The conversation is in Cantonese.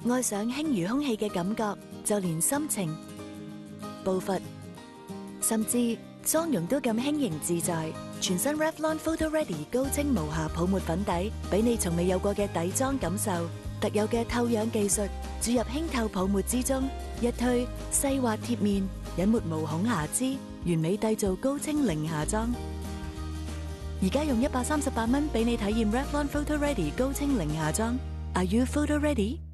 愛上輕如空氣嘅感覺，就連心情、步伐，甚至妝容都咁輕盈自在。全新 Revlon Photo Ready 高清無瑕泡沫粉底，俾你從未有過嘅底妝感受。特有嘅透氧技術注入輕透泡沫之中，一推細滑貼面，隱沒毛孔瑕疵，完美締造高清零瑕妝。而家用138蚊俾你體驗 Revlon Photo Ready 高清零瑕妝。Are you photo ready?